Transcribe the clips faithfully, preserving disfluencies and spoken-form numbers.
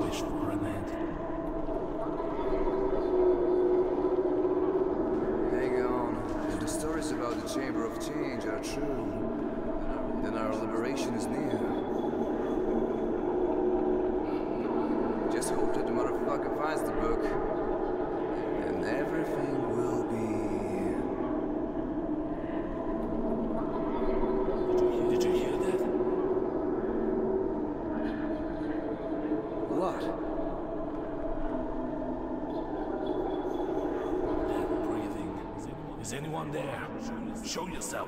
wish for an end. Hang on. If the stories about the Chamber of Change are true, then our liberation is near. Just hope that the motherfucker finds the book, and everything will be... Did you hear that? What? That breathing. Is anyone there? Show yourself.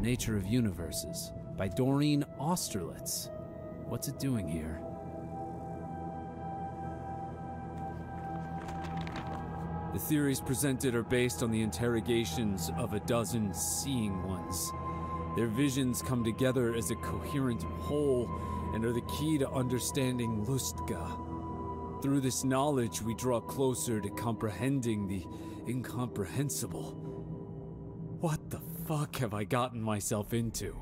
Nature of Universes by Doreen Austerlitz. What's it doing here? The theories presented are based on the interrogations of a dozen seeing ones. Their visions come together as a coherent whole and are the key to understanding Lusst'Ghaan. Through this knowledge, we draw closer to comprehending the incomprehensible. What the fuck have I gotten myself into?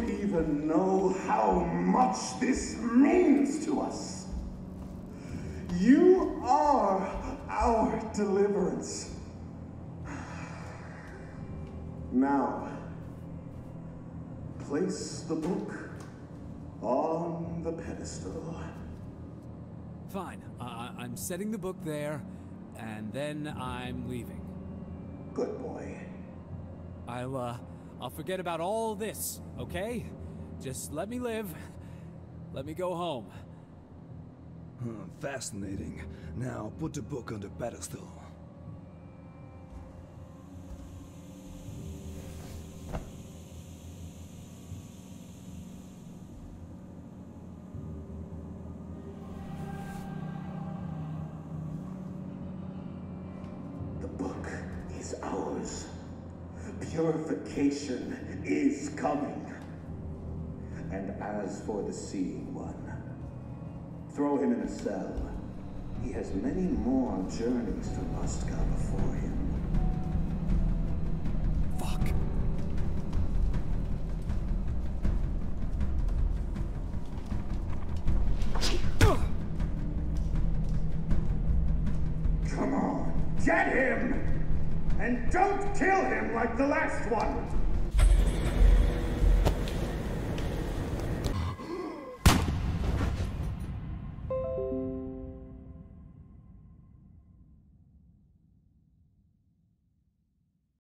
even know how much this means to us? You are our deliverance. Now, place the book on the pedestal. Fine. Uh, I'm setting the book there, and then I'm leaving. Good boy. I'll, uh, I'll forget about all this, okay? Just let me live. Let me go home. Huh, fascinating. Now, put the book on the pedestal. The book is ours. Purification is coming. And as for the Seeing One, throw him in a cell. He has many more journeys to Lusst'Ghaan before him. Fuck. Come on, get him! And don't kill him like the last one!